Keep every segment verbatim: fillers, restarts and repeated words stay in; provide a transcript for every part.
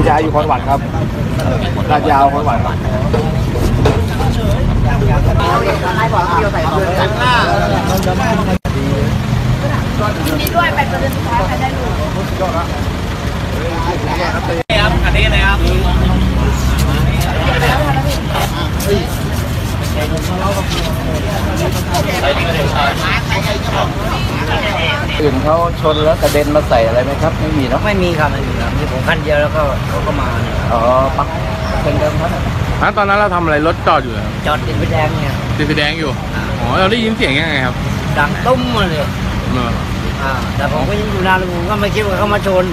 ยายอยู่คอนหวันครับลาดยาวคอนหวันนี่ด้วยแปดเปอร์เซ็นต์สุดท้ายใครได้รู้ครับอันนี้เลยครับอื่นเขาชนแล้วกระเด็นมาใส่อะไรไหมครับไม่มีเนาะไม่มีครับไม่มีครับมีผมขั้นเดียวแล้วก็เขาก็มาอ๋อปักเป็นเดิมครับแล้วตอนนั้นเราทำอะไรรถจอดอยู่เหรอจอดติดไฟแดงเนี่ยติดไฟแดงอยู่อ๋อเราได้ยินเสียงยังไงครับดังตุ้มมาเลยเอออ่าแต่ผมก็ยังอยู่นานผมก็ไม่คิดว่าเขามาชน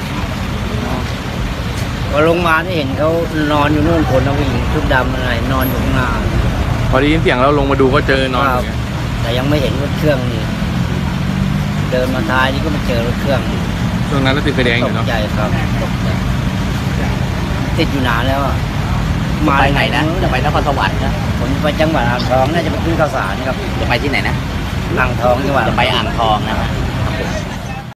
พอลงมาได้เห็นเขานอนอยู่นู่นคนผู้หญิงชุดดำอะไรนอนอยู่ข้างหน้าพอได้ยินเสียงเราลงมาดูก็เจอนอนอย่างเงี้ยแต่ยังไม่เห็นรถเครื่องนี่เดินมาท้ายนี่ก็มาเจอรถเครื่องช่วงนั้นเราติดไฟแดงอยู่เนาะตกใจครับตกใจติดอยู่นานแล้วอ่ะมาไหนนะจะไปนครสวรรค์นะผมไปจังหวัดอ่างทองน่าจะไปขึ้นข้าวสารครับจะไปที่ไหนนะอ่างทองจังหวัดจะไปอ่างทองนะครับ